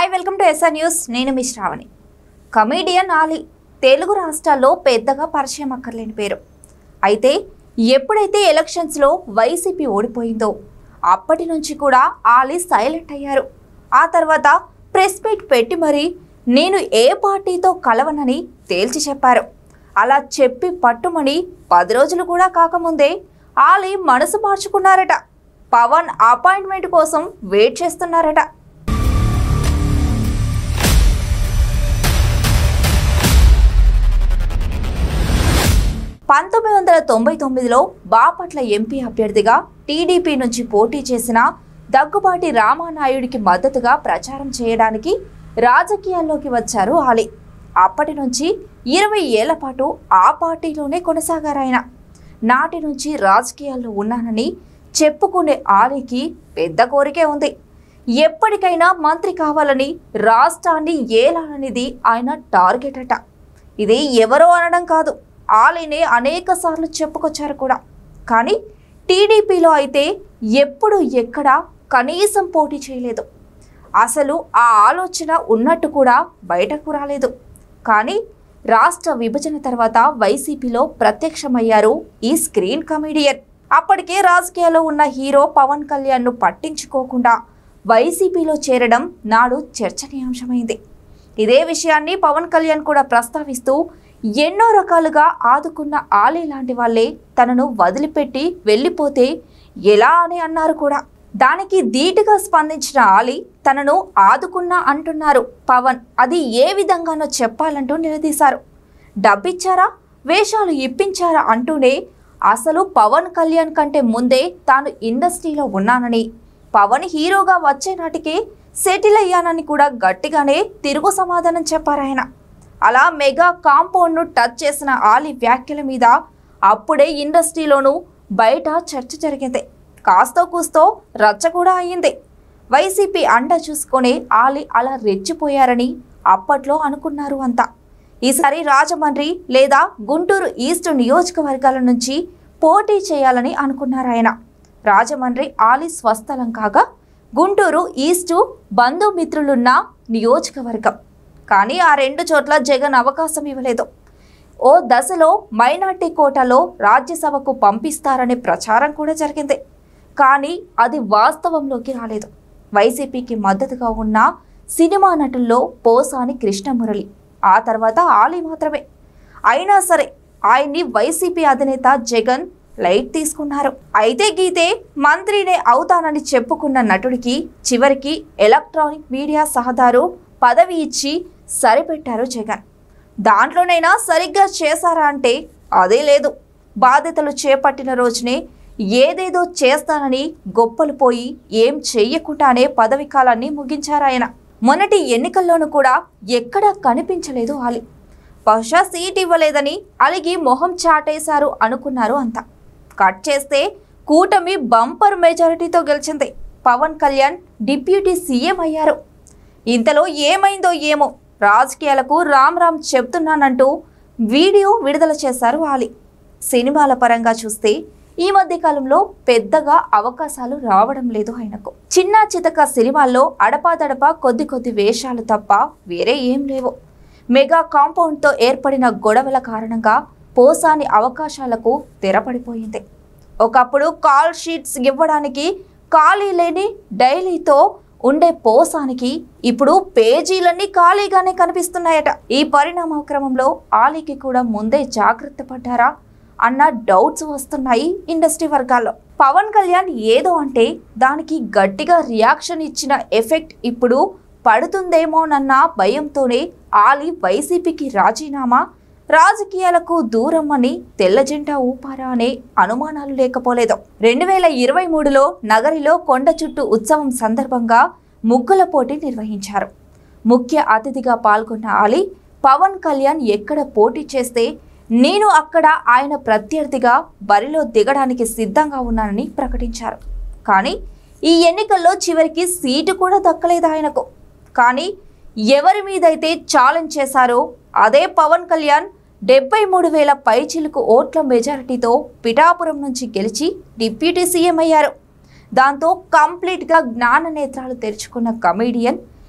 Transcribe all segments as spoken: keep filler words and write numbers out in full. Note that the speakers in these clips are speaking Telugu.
Hi welcome to S R news. నేను మీ శ్రావణి. కమీడియన్ ఆలీ తెలుగు రాష్ట్రాల్లో పెద్దగా పరిచయం అక్కర్లేని పేరు. అయితే ఎప్పుడైతే ఎలక్షన్స్లో వైసీపీ ఓడిపోయిందో అప్పటి నుంచి కూడా ఆలీ సైలెంట్ అయ్యారు. ఆ తర్వాత ప్రెస్ మీట్ పెట్టి మరీ నేను ఏ పార్టీతో కలవనని తేల్చి చెప్పారు. అలా చెప్పి పట్టుమని పది రోజులు కూడా కాకముందే ఆలీ మనసు మార్చుకున్నారట. పవన్ అపాయింట్మెంట్ కోసం వెయిట్ చేస్తున్నారట. పంతొమ్మిది వందల తొంభై తొమ్మిదిలో బాపట్ల ఎంపీ అభ్యర్థిగా టీడీపీ నుంచి పోటీ చేసిన దగ్గుబాటి రామానాయుడికి మద్దతుగా ప్రచారం చేయడానికి రాజకీయాల్లోకి వచ్చారు ఆలీ. అప్పటి నుంచి ఇరవై ఏళ్ల పాటు ఆ పార్టీలోనే కొనసాగారాయన. నాటి నుంచి రాజకీయాల్లో ఉన్నానని చెప్పుకునే ఆలీకి పెద్ద కోరికే ఉంది. ఎప్పటికైనా మంత్రి కావాలని, రాష్ట్రాన్ని ఏలాలనేది ఆయన టార్గెట్ అట. ఇది ఎవరో అనడం కాదు, ఆలీనే అనేక సార్లు చెప్పుకొచ్చారు కూడా. కానీ టీడీపీలో అయితే ఎప్పుడు ఎక్కడ కనీసం పోటీ చేయలేదు. అసలు ఆ ఆలోచన ఉన్నట్టు కూడా బయటకు రాలేదు. కానీ రాష్ట్ర విభజన తర్వాత వైసీపీలో ప్రత్యక్షమయ్యారు ఈ స్క్రీన్ కమీడియన్. అప్పటికే రాజకీయాల్లో ఉన్న హీరో పవన్ కళ్యాణ్ను పట్టించుకోకుండా వైసీపీలో చేరడం నాడు చర్చనీయాంశమైంది. ఇదే విషయాన్ని పవన్ కళ్యాణ్ కూడా ప్రస్తావిస్తూ ఎన్నో రకాలుగా ఆదుకున్న ఆలీ లాంటి వాళ్ళే తనను వదిలిపెట్టి వెళ్ళిపోతే ఎలా అని అన్నారు కూడా. దానికి ధీటుగా స్పందించిన ఆలీ తనను ఆదుకున్నా అంటున్నారు పవన్. అది ఏ విధంగానో చెప్పాలంటూ నిలదీశారు. డబ్బిచ్చారా, వేషాలు ఇప్పించారా అంటూనే అసలు పవన్ కళ్యాణ్ కంటే ముందే తాను ఇండస్ట్రీలో ఉన్నానని, పవన్ హీరోగా వచ్చే నాటికే సెటిల్ అయ్యానని కూడా గట్టిగానే తిరుగు సమాధానం చెప్పారాయన. అలా మెగా కాంపౌండ్ను టచ్ చేసిన ఆలీ వ్యాఖ్యల మీద అప్పుడే ఇండస్ట్రీలోనూ బయట చర్చ జరిగింది. కాస్తో కూస్తో రచ్చ కూడా అయ్యింది. వైసీపీ అండ చూసుకొని ఆలీ అలా రెచ్చిపోయారని అప్పట్లో అనుకున్నారు అంతా. ఈసారి రాజమండ్రి లేదా గుంటూరు ఈస్ట్ నియోజకవర్గాల నుంచి పోటీ చేయాలని అనుకున్నారాయన. రాజమండ్రి ఆలీ స్వస్థలం కాగా గుంటూరు ఈస్టు బంధుమిత్రులున్న నియోజకవర్గం. కానీ ఆ రెండు చోట్ల జగన్ అవకాశం ఇవ్వలేదు. ఓ దశలో మైనార్టీ కోటాలో రాజ్యసభకు పంపిస్తారనే ప్రచారం కూడా జరిగింది. కానీ అది వాస్తవంలోకి రాలేదు. వైసీపీకి మద్దతుగా ఉన్న సినిమా నటుల్లో పోసాని కృష్ణమురళి, ఆ తర్వాత ఆలీ మాత్రమే. అయినా సరే ఆయన్ని వైసీపీ అధినేత జగన్ లైట్ తీసుకున్నారు. అయితే గీతే మంత్రినే అవుతానని చెప్పుకున్న నటుడికి చివరికి ఎలక్ట్రానిక్ మీడియా సహదారు పదవి ఇచ్చి సరిపెట్టారు జగన్. దాంట్లోనైనా సరిగ్గా చేశారా అంటే అదే లేదు. బాధ్యతలు చేపట్టిన రోజునే ఏదేదో చేస్తానని గొప్పలు పోయి ఏం చెయ్యకుండానే పదవి కాలాన్ని ముగించారాయన. మొన్నటి ఎన్నికల్లోనూ కూడా ఎక్కడా కనిపించలేదు ఆలీ. బహుశా సీట్ ఇవ్వలేదని అలిగి మొహం చాటేశారు అనుకున్నారు అంతా. కట్ చేస్తే కూటమి బంపర్ మెజారిటీతో గెలిచింది. పవన్ కళ్యాణ్ డిప్యూటీ సీఎం అయ్యారు. ఇంతలో ఏమైందో ఏమో రాజకీయాలకు రామ్ రామ్ చెప్తున్నానంటూ వీడియో విడుదల చేశారు ఆలీ. సినిమాల పరంగా చూస్తే ఈ మధ్య కాలంలో పెద్దగా అవకాశాలు రావడం లేదు ఆయనకు. చిన్న చితక సినిమాల్లో అడపాదడపా కొద్ది కొద్ది వేషాలు తప్ప వేరే ఏం లేవు. మెగా కాంపౌండ్తో ఏర్పడిన గొడవల కారణంగా పోసాని అవకాశాలకు తెరపడిపోయింది. ఒకప్పుడు కాల్ షీట్స్ ఇవ్వడానికి ఖాళీ లేని డైలీతో ఉండే పోసానికి ఇప్పుడు పేజీలన్నీ ఖాళీగానే కనిపిస్తున్నాయట. ఈ పరిణామ క్రమంలో ఆలీకి కూడా ముందే జాగ్రత్త పడ్డారా అన్న డౌట్స్ వస్తున్నాయి ఇండస్ట్రీ వర్గాల్లో. పవన్ కళ్యాణ్ ఏదో అంటే దానికి గట్టిగా రియాక్షన్ ఇచ్చిన ఎఫెక్ట్ ఇప్పుడు పడుతుందేమోనన్న భయంతోనే ఆలీ వైసీపీకి రాజీనామా, రాజకీయాలకు దూరం అని తెల్ల జెండా ఊపారా అనే అనుమానాలు లేకపోలేదు. రెండు వేల ఇరవై మూడులో నగరిలో కొండ చుట్టూ ఉత్సవం సందర్భంగా ముగ్గుల పోటీ నిర్వహించారు. ముఖ్య అతిథిగా పాల్గొన్న ఆలీ పవన్ కళ్యాణ్ ఎక్కడ పోటీ చేస్తే నేను అక్కడ ఆయన ప్రత్యర్థిగా బరిలో దిగడానికి సిద్ధంగా ఉన్నానని ప్రకటించారు. కానీ ఈ ఎన్నికల్లో చివరికి సీటు కూడా దక్కలేదు ఆయనకు. కానీ ఎవరి మీదైతే ఛాలెంజ్ చేశారో అదే పవన్ కళ్యాణ్ డెబ్బై మూడు వేల పైచిలుకు ఓట్ల మెజారిటీతో పిఠాపురం నుంచి గెలిచి డిప్యూటీ సీఎం అయ్యారు. దాంతో కంప్లీట్గా జ్ఞాన నేత్రాలు తెరుచుకున్న కమీడియన్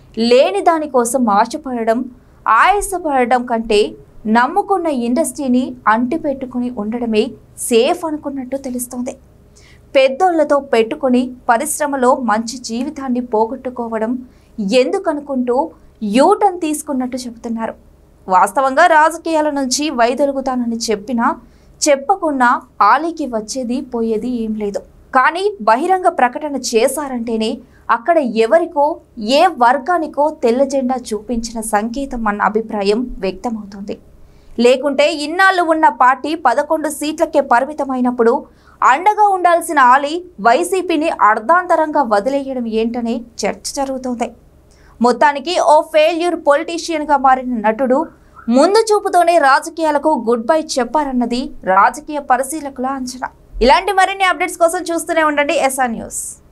లేని దానికోసం ఆశపడడం, ఆయాసపడడం కంటే నమ్ముకున్న ఇండస్ట్రీని అంటిపెట్టుకుని ఉండడమే సేఫ్ అనుకున్నట్టు తెలుస్తోంది. పెద్దోళ్లతో పెట్టుకుని పరిశ్రమలో మంచి జీవితాన్ని పోగొట్టుకోవడం ఎందుకనుకుంటూ యూటర్న్ తీసుకున్నట్టు చెబుతున్నారు. వాస్తవంగా రాజకీయాల నుంచి వైదొలుగుతానని చెప్పినా చెప్పకున్నా ఆలీకి వచ్చేది పోయేది ఏం లేదు. కానీ బహిరంగ ప్రకటన చేశారంటేనే అక్కడ ఎవరికో ఏ వర్గానికో తెల్ల జెండా చూపించిన సంకేతం అన్న అభిప్రాయం వ్యక్తమవుతుంది. లేకుంటే ఇన్నాళ్ళు ఉన్న పార్టీ పదకొండు సీట్లకే పరిమితమైనప్పుడు అండగా ఉండాల్సిన ఆలీ వైసీపీని అర్ధాంతరంగా వదిలేయడం ఏంటనే చర్చ జరుగుతోంది. మొత్తానికి ఓ ఫెయిల్యూర్ పొలిటీషియన్గా మారిన నటుడు ముందు చూపుతోనే రాజకీయాలకు గుడ్ బై చెప్పారన్నది రాజకీయ పరిశీలకుల అంచనా. ఇలాంటి మరిన్ని అప్డేట్స్ కోసం చూస్తూనే ఉండండి ఎస్ఆర్ న్యూస్.